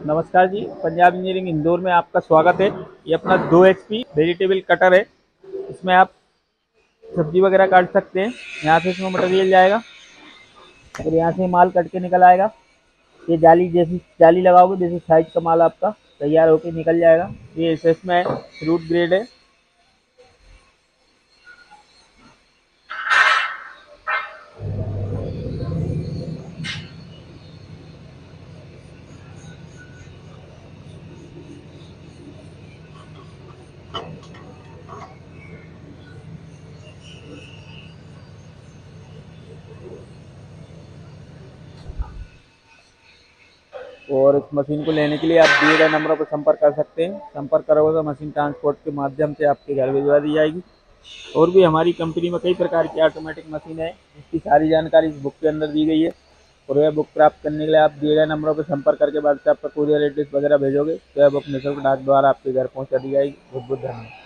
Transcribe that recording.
नमस्कार जी, पंजाब इंजीनियरिंग इंदौर में आपका स्वागत है। ये अपना 2 HP वेजिटेबल कटर है। इसमें आप सब्जी वगैरह काट सकते हैं। यहाँ से इसमें मटेरियल जाएगा और यहाँ से माल कट के निकल आएगा। ये जाली जैसी जाली लगाओगे जैसे साइज का माल आपका तैयार होके निकल जाएगा। ये एसएस में है, फ्रूट ग्रेड है। और इस मशीन को लेने के लिए आप दिए गए नंबरों पर संपर्क कर सकते हैं। संपर्क करोगे तो मशीन ट्रांसपोर्ट के माध्यम से आपके घर भिजवा दी जाएगी। और भी हमारी कंपनी में कई प्रकार की ऑटोमेटिक मशीन है, इसकी सारी जानकारी इस बुक के अंदर दी गई है। और वह बुक प्राप्त करने के लिए आप दिए गए नंबरों पर संपर्क करके व्हाट्सएप पर कोरियर एड्रेस वगैरह भेजोगे तो यह बुक निःशुल्क डाक द्वारा आपके घर पहुंचा दी जाएगी। बहुत बहुत धन्यवाद।